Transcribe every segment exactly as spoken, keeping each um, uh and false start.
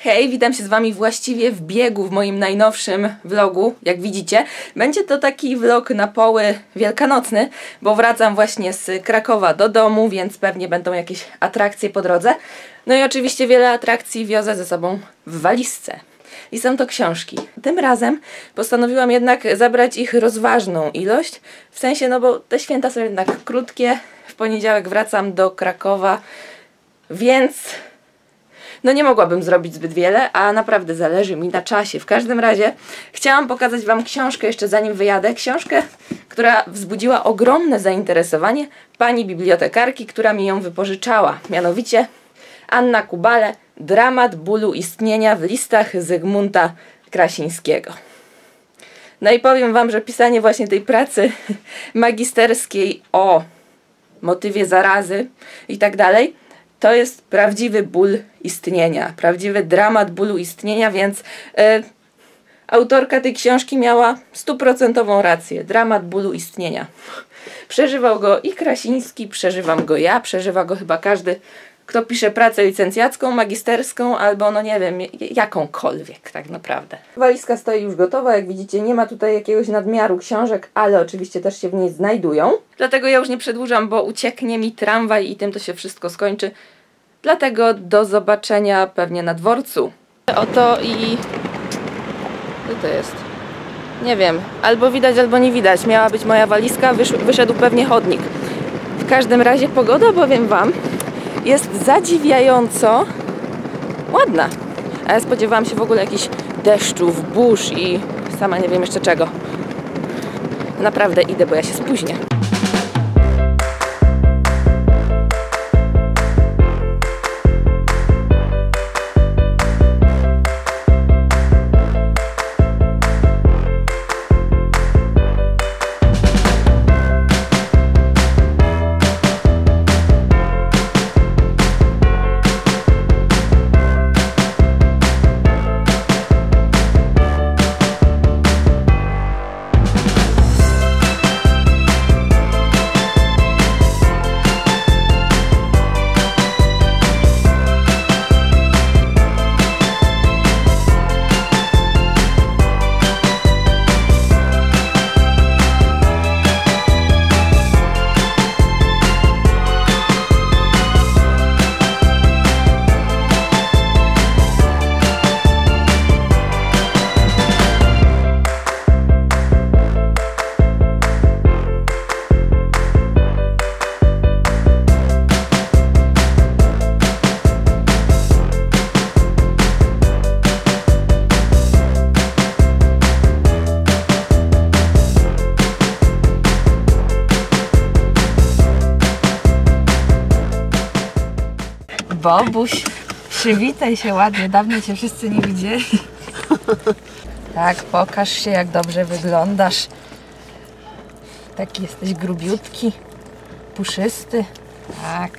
Hej, witam się z Wami właściwie w biegu w moim najnowszym vlogu, jak widzicie. Będzie to taki vlog na poły wielkanocny, bo wracam właśnie z Krakowa do domu, więc pewnie będą jakieś atrakcje po drodze. No i oczywiście wiele atrakcji wiozę ze sobą w walizce. I są to książki. Tym razem postanowiłam jednak zabrać ich rozważną ilość, w sensie, no bo te święta są jednak krótkie. W poniedziałek wracam do Krakowa, więc no nie mogłabym zrobić zbyt wiele, a naprawdę zależy mi na czasie. W każdym razie chciałam pokazać Wam książkę jeszcze zanim wyjadę. Książkę, która wzbudziła ogromne zainteresowanie pani bibliotekarki, która mi ją wypożyczała. Mianowicie Anna Kubale, Dramat bólu istnienia w listach Zygmunta Krasińskiego. No i powiem Wam, że pisanie właśnie tej pracy magisterskiej o motywie zarazy i tak dalej, to jest prawdziwy ból istnienia, prawdziwy dramat bólu istnienia, więc e, autorka tej książki miała stuprocentową rację. Dramat bólu istnienia. Przeżywał go i Krasiński, przeżywam go ja, przeżywa go chyba każdy, kto pisze pracę licencjacką, magisterską, albo no nie wiem, jakąkolwiek tak naprawdę. Walizka stoi już gotowa, jak widzicie nie ma tutaj jakiegoś nadmiaru książek, ale oczywiście też się w niej znajdują. Dlatego ja już nie przedłużam, bo ucieknie mi tramwaj i tym to się wszystko skończy. Dlatego do zobaczenia pewnie na dworcu. Oto i... co to jest? Nie wiem, albo widać, albo nie widać. Miała być moja walizka, wysz... wyszedł pewnie chodnik. W każdym razie pogoda, powiem Wam, jest zadziwiająco ładna. A ja spodziewałam się w ogóle jakichś deszczów, burz i sama nie wiem jeszcze czego. Naprawdę idę, bo ja się spóźnię. Bobuś, przywitaj się ładnie, dawno Cię wszyscy nie widzieli. Tak, pokaż się, jak dobrze wyglądasz. Taki jesteś grubiutki, puszysty. Tak.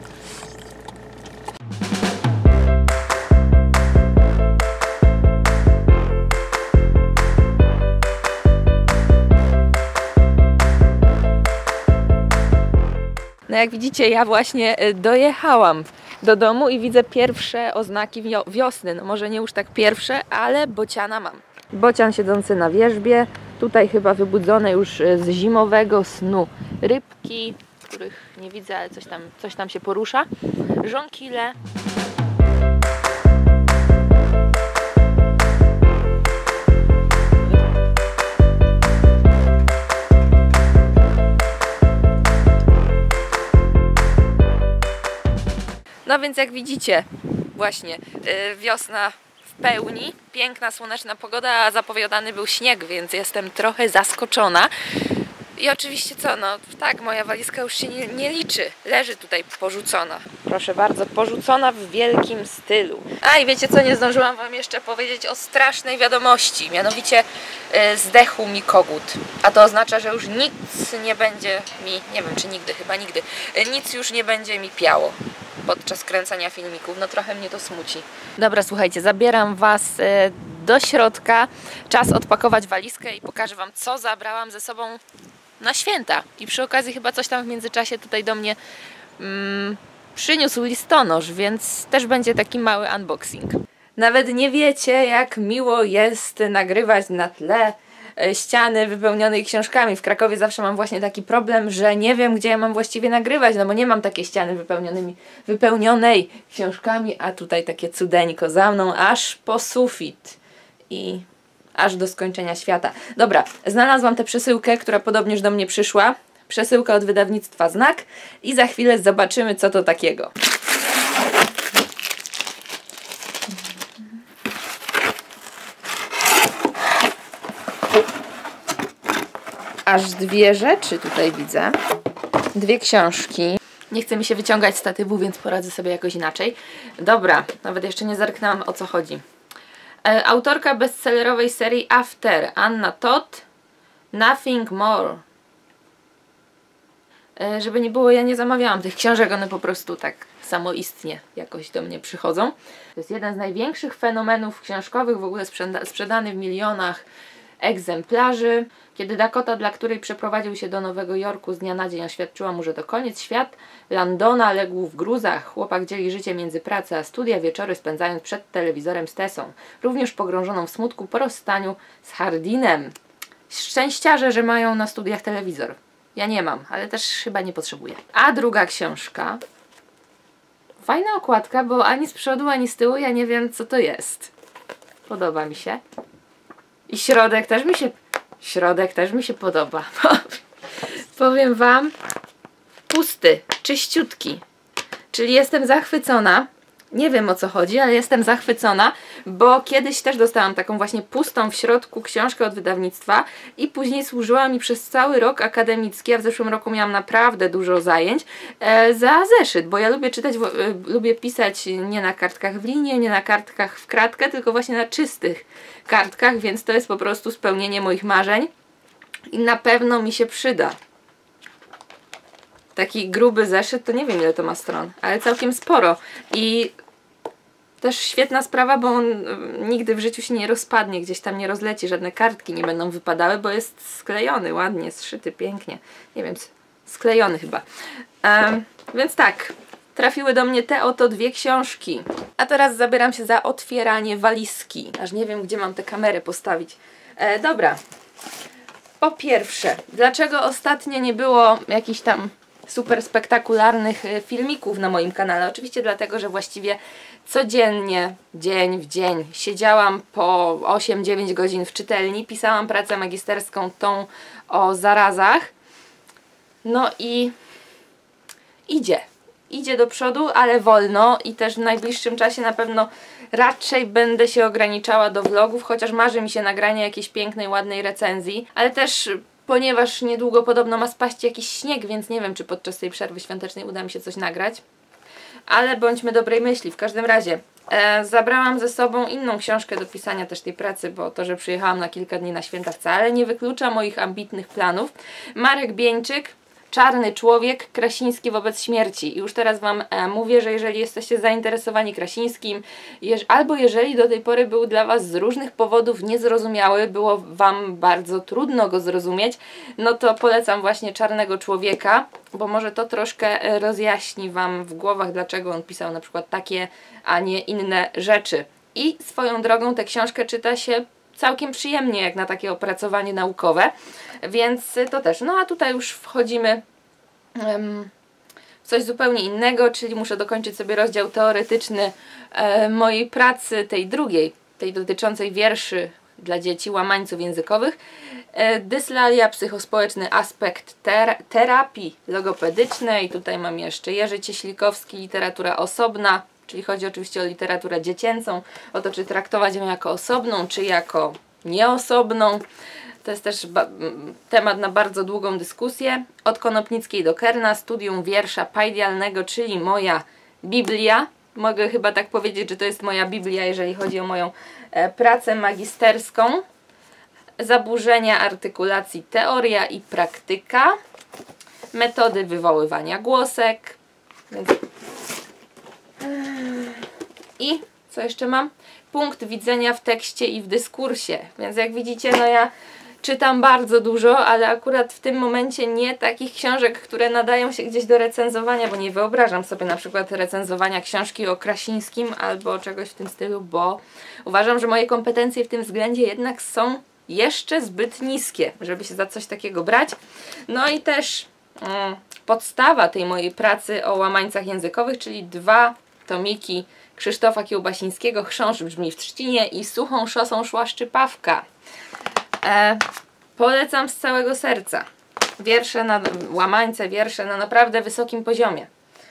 No jak widzicie, ja właśnie dojechałam do domu i widzę pierwsze oznaki wiosny. No może nie już tak pierwsze, ale bociana mam. Bocian siedzący na wierzbie. Tutaj chyba wybudzone już z zimowego snu rybki, których nie widzę, ale coś tam, coś tam się porusza. Żonkile. No więc jak widzicie, właśnie yy, wiosna w pełni, piękna, słoneczna pogoda, a zapowiadany był śnieg, więc jestem trochę zaskoczona. I oczywiście co, no tak, moja walizka już się nie, nie liczy, leży tutaj porzucona. Proszę bardzo, porzucona w wielkim stylu. A i wiecie co, nie zdążyłam Wam jeszcze powiedzieć o strasznej wiadomości, mianowicie yy, zdechł mi kogut. A to oznacza, że już nic nie będzie mi, nie wiem czy nigdy, chyba nigdy, yy, nic już nie będzie mi piało podczas kręcenia filmików. No trochę mnie to smuci. Dobra, słuchajcie, zabieram Was do środka. Czas odpakować walizkę i pokażę Wam, co zabrałam ze sobą na święta. I przy okazji chyba coś tam w międzyczasie tutaj do mnie mm, przyniósł listonosz, więc też będzie taki mały unboxing. Nawet nie wiecie, jak miło jest nagrywać na tle ściany wypełnionej książkami. W Krakowie zawsze mam właśnie taki problem, że nie wiem, gdzie ja mam właściwie nagrywać, no bo nie mam takiej ściany wypełnionymi, wypełnionej książkami, a tutaj takie cudeńko za mną, aż po sufit i aż do skończenia świata. Dobra, znalazłam tę przesyłkę, która podobnież do mnie przyszła. Przesyłka od wydawnictwa Znak i za chwilę zobaczymy, co to takiego. Aż dwie rzeczy tutaj widzę. Dwie książki. Nie chce mi się wyciągać statywu, więc poradzę sobie jakoś inaczej. Dobra, nawet jeszcze nie zerknęłam, o co chodzi. E, autorka bestsellerowej serii After, Anna Todd, Nothing More. E, żeby nie było, ja nie zamawiałam tych książek, one po prostu tak samoistnie jakoś do mnie przychodzą. To jest jeden z największych fenomenów książkowych, w ogóle sprzeda sprzedany w milionach egzemplarzy. Kiedy Dakota, dla której przeprowadził się do Nowego Jorku, z dnia na dzień oświadczyła mu, że to koniec, świat Landona legł w gruzach. Chłopak dzieli życie między pracę a studia, wieczory spędzając przed telewizorem z Tessą, również pogrążoną w smutku po rozstaniu z Hardinem. Szczęściarze, że mają na studiach telewizor. Ja nie mam, ale też chyba nie potrzebuję. A druga książka. Fajna okładka, bo ani z przodu, ani z tyłu ja nie wiem, co to jest. Podoba mi się. I środek też mi się... Środek też mi się podoba. Powiem wam, pusty, czyściutki. Czyli jestem zachwycona. Nie wiem, o co chodzi, ale jestem zachwycona, bo kiedyś też dostałam taką właśnie pustą w środku książkę od wydawnictwa i później służyła mi przez cały rok akademicki, a w zeszłym roku miałam naprawdę dużo zajęć, e, za zeszyt, bo ja lubię czytać, w, e, lubię pisać nie na kartkach w linię, nie na kartkach w kratkę, tylko właśnie na czystych kartkach, więc to jest po prostu spełnienie moich marzeń i na pewno mi się przyda. Taki gruby zeszyt, to nie wiem, ile to ma stron, ale całkiem sporo. I też świetna sprawa, bo on nigdy w życiu się nie rozpadnie, gdzieś tam nie rozleci, żadne kartki nie będą wypadały, bo jest sklejony, ładnie, zszyty, pięknie. Nie wiem, sklejony chyba. Um, więc tak, trafiły do mnie te oto dwie książki. A teraz zabieram się za otwieranie walizki. Aż nie wiem, gdzie mam tę kamerę postawić. E, dobra. Po pierwsze, dlaczego ostatnio nie było jakichś tam super spektakularnych filmików na moim kanale? Oczywiście dlatego, że właściwie codziennie, dzień w dzień siedziałam po osiem dziewięć godzin w czytelni, pisałam pracę magisterską tą o zarazach. No i idzie. Idzie do przodu, ale wolno i też w najbliższym czasie na pewno raczej będę się ograniczała do vlogów, chociaż marzy mi się nagranie jakiejś pięknej, ładnej recenzji, ale też ponieważ niedługo podobno ma spaść jakiś śnieg, więc nie wiem, czy podczas tej przerwy świątecznej uda mi się coś nagrać. Ale bądźmy dobrej myśli. W każdym razie e, zabrałam ze sobą inną książkę do pisania też tej pracy, bo to, że przyjechałam na kilka dni na święta wcale nie wyklucza moich ambitnych planów. Marek Bieńczyk, Czarny człowiek, Krasiński wobec śmierci. I już teraz wam e, mówię, że jeżeli jesteście zainteresowani Krasińskim, jeż, albo jeżeli do tej pory był dla was z różnych powodów niezrozumiały, było wam bardzo trudno go zrozumieć, no to polecam właśnie Czarnego człowieka, bo może to troszkę rozjaśni wam w głowach, dlaczego on pisał na przykład takie, a nie inne rzeczy. I swoją drogą tę książkę czyta się całkiem przyjemnie jak na takie opracowanie naukowe, więc to też. No a tutaj już wchodzimy um, w coś zupełnie innego, czyli muszę dokończyć sobie rozdział teoretyczny e, mojej pracy, tej drugiej, tej dotyczącej wierszy dla dzieci, łamańców językowych. E, dyslalia, psychospołeczny aspekt ter terapii logopedycznej. Tutaj mam jeszcze Jerzy Cieślikowski, literatura osobna, czyli chodzi oczywiście o literaturę dziecięcą, o to, czy traktować ją jako osobną, czy jako nieosobną. To jest też temat na bardzo długą dyskusję. Od Konopnickiej do Kerna, studium wiersza pajdialnego, czyli moja Biblia. Mogę chyba tak powiedzieć, że to jest moja Biblia, jeżeli chodzi o moją e, pracę magisterską. Zaburzenia artykulacji, teoria i praktyka. Metody wywoływania głosek. Więc... I co jeszcze mam? Punkt widzenia w tekście i w dyskursie. Więc jak widzicie, no ja czytam bardzo dużo, ale akurat w tym momencie nie takich książek, które nadają się gdzieś do recenzowania, bo nie wyobrażam sobie na przykład recenzowania książki o Krasińskim albo czegoś w tym stylu, bo uważam, że moje kompetencje w tym względzie jednak są jeszcze zbyt niskie, żeby się za coś takiego brać. No i też mm, podstawa tej mojej pracy o łamańcach językowych, czyli dwa tomiki Krzysztofa Kiełbasińskiego, Chrząszcz brzmi w trzcinie i Suchą szosą szła szczypawka. E, polecam z całego serca. Wiersze na łamańce, wiersze na naprawdę wysokim poziomie.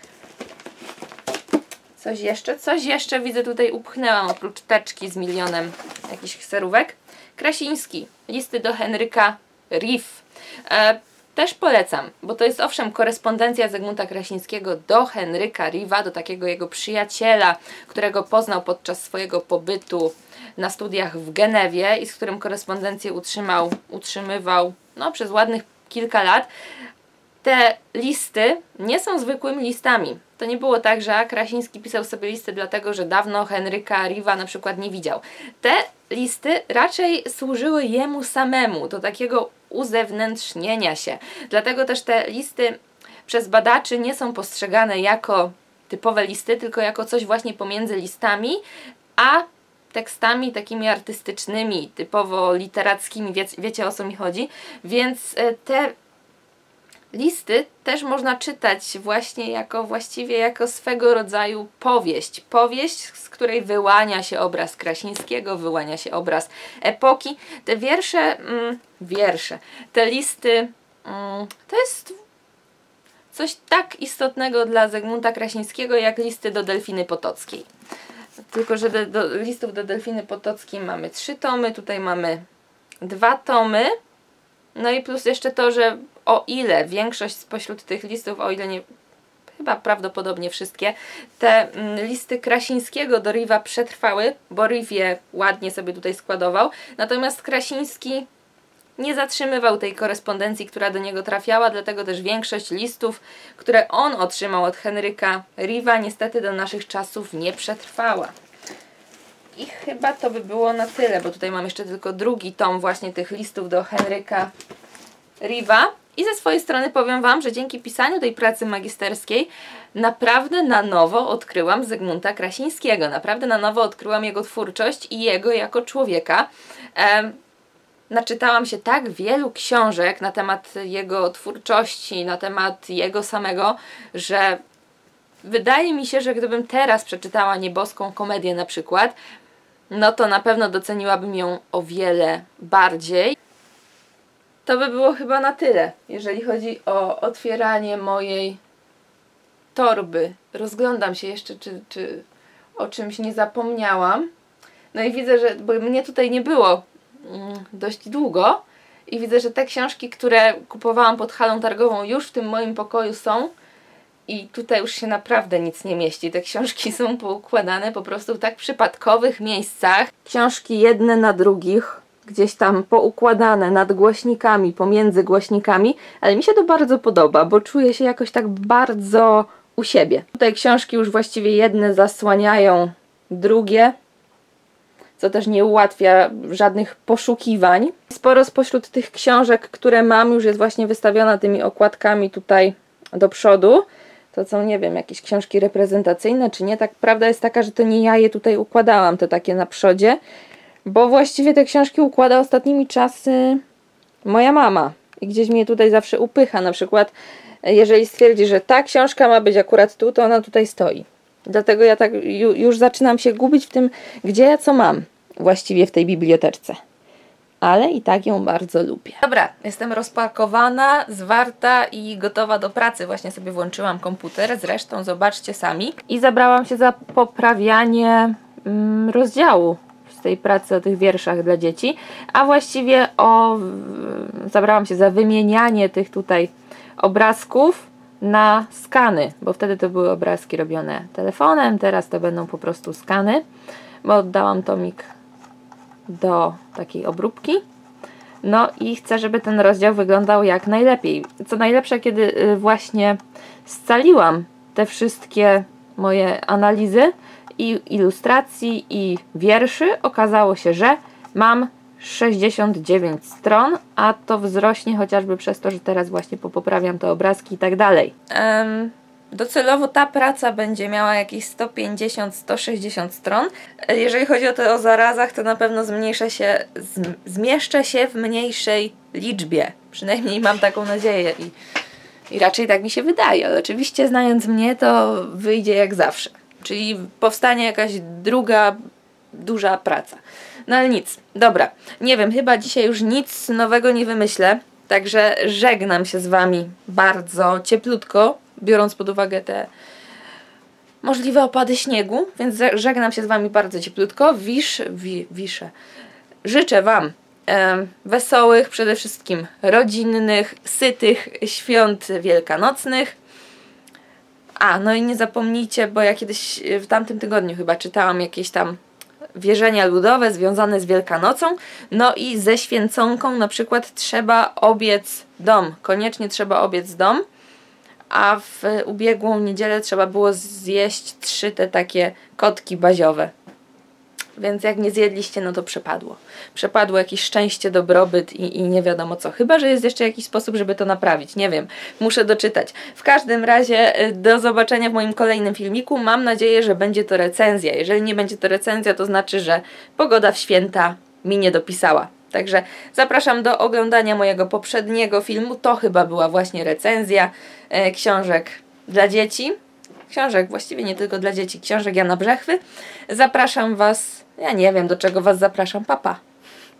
Coś jeszcze? Coś jeszcze widzę tutaj upchnęłam oprócz teczki z milionem jakichś serówek. Krasiński. Listy do Henryka Riff. E, też polecam, bo to jest owszem korespondencja Zygmunta Krasińskiego do Henryka Riva, do takiego jego przyjaciela, którego poznał podczas swojego pobytu na studiach w Genewie i z którym korespondencję utrzymał, utrzymywał no, przez ładnych kilka lat. Te listy nie są zwykłymi listami. To nie było tak, że Krasiński pisał sobie listy dlatego, że dawno Henryka Riva na przykład nie widział. Te listy raczej służyły jemu samemu do takiego uzewnętrznienia się. Dlatego też te listy przez badaczy nie są postrzegane jako typowe listy, tylko jako coś właśnie pomiędzy listami a tekstami takimi artystycznymi, typowo literackimi, wie, wiecie o co mi chodzi. Więc te listy też można czytać właśnie jako właściwie jako swego rodzaju powieść. Powieść, z której wyłania się obraz Krasińskiego, wyłania się obraz epoki. Te wiersze, mm, wiersze, te listy, mm, to jest coś tak istotnego dla Zygmunta Krasińskiego, jak listy do Delfiny Potockiej. Tylko że do, do listów do Delfiny Potockiej mamy trzy tomy, tutaj mamy dwa tomy. No i plus jeszcze to, że o ile większość spośród tych listów, o ile nie, chyba prawdopodobnie wszystkie, te mm, listy Krasińskiego do Riva przetrwały, bo Riv je ładnie sobie tutaj składował, natomiast Krasiński nie zatrzymywał tej korespondencji, która do niego trafiała, dlatego też większość listów, które on otrzymał od Henryka Riva, niestety do naszych czasów nie przetrwała. I chyba to by było na tyle, bo tutaj mam jeszcze tylko drugi tom właśnie tych listów do Henryka Riva. I ze swojej strony powiem Wam, że dzięki pisaniu tej pracy magisterskiej naprawdę na nowo odkryłam Zygmunta Krasińskiego. Naprawdę na nowo odkryłam jego twórczość i jego jako człowieka. Ehm, naczytałam się tak wielu książek na temat jego twórczości, na temat jego samego, że wydaje mi się, że gdybym teraz przeczytała Nieboską komedię na przykład, no to na pewno doceniłabym ją o wiele bardziej. To by było chyba na tyle, jeżeli chodzi o otwieranie mojej torby. Rozglądam się jeszcze, czy, czy o czymś nie zapomniałam. No i widzę, że bo mnie tutaj nie było mm, dość długo i widzę, że te książki, które kupowałam pod halą targową, już w tym moim pokoju są i tutaj już się naprawdę nic nie mieści. Te książki są poukładane po prostu w tak przypadkowych miejscach. Książki jedne na drugich, gdzieś tam poukładane nad głośnikami, pomiędzy głośnikami, ale mi się to bardzo podoba, bo czuję się jakoś tak bardzo u siebie. Tutaj książki już właściwie jedne zasłaniają drugie, co też nie ułatwia żadnych poszukiwań. Sporo spośród tych książek, które mam, już jest właśnie wystawiona tymi okładkami tutaj do przodu. To są, nie wiem, jakieś książki reprezentacyjne, czy nie. Tak, prawda jest taka, że to nie ja je tutaj układałam, te takie na przodzie, bo właściwie te książki układa ostatnimi czasy moja mama. I gdzieś mnie tutaj zawsze upycha. Na przykład, jeżeli stwierdzi, że ta książka ma być akurat tu, to ona tutaj stoi. Dlatego ja tak ju, już zaczynam się gubić w tym, gdzie ja co mam właściwie w tej biblioteczce. Ale i tak ją bardzo lubię. Dobra, jestem rozpakowana, zwarta i gotowa do pracy. Właśnie sobie włączyłam komputer, zresztą zobaczcie sami. I zabrałam się za poprawianie mm, rozdziału z tej pracy o tych wierszach dla dzieci. A właściwie o, zabrałam się za wymienianie tych tutaj obrazków na skany. Bo wtedy to były obrazki robione telefonem, teraz to będą po prostu skany. Bo oddałam tomik do takiej obróbki. No i chcę, żeby ten rozdział wyglądał jak najlepiej. Co najlepsze, kiedy właśnie scaliłam te wszystkie moje analizy i ilustracji i wierszy, okazało się, że mam sześćdziesiąt dziewięć stron, a to wzrośnie chociażby przez to, że teraz właśnie popoprawiam te obrazki i tak dalej. Um, docelowo ta praca będzie miała jakieś sto pięćdziesiąt do stu sześćdziesięciu stron. Jeżeli chodzi o te o zarazach, to na pewno zmniejszę się, z, zmieszczę się w mniejszej liczbie. Przynajmniej mam taką nadzieję i, i raczej tak mi się wydaje, ale oczywiście znając mnie, to wyjdzie jak zawsze. Czyli powstanie jakaś druga duża praca. No ale nic. Dobra. Nie wiem, chyba dzisiaj już nic nowego nie wymyślę. Także żegnam się z Wami bardzo cieplutko, biorąc pod uwagę te możliwe opady śniegu. Więc żegnam się z Wami bardzo cieplutko. Wisz, wi, wiszę. Życzę Wam e, wesołych, przede wszystkim rodzinnych, sytych świąt wielkanocnych. A, no i nie zapomnijcie, bo ja kiedyś w tamtym tygodniu chyba czytałam jakieś tam wierzenia ludowe związane z Wielkanocą. No i ze święconką na przykład trzeba obiec dom. Koniecznie trzeba obiec dom. A w ubiegłą niedzielę trzeba było zjeść trzy te takie kotki baziowe. Więc jak nie zjedliście, no to przepadło. Przepadło jakieś szczęście, dobrobyt i, i nie wiadomo co. Chyba że jest jeszcze jakiś sposób, żeby to naprawić. Nie wiem. Muszę doczytać. W każdym razie do zobaczenia w moim kolejnym filmiku. Mam nadzieję, że będzie to recenzja. Jeżeli nie będzie to recenzja, to znaczy, że pogoda w święta mi nie dopisała. Także zapraszam do oglądania mojego poprzedniego filmu. To chyba była właśnie recenzja e, książek dla dzieci. Książek właściwie nie tylko dla dzieci. Książek Jana Brzechwy. Zapraszam Was. Ja nie wiem, do czego Was zapraszam. Pa, pa.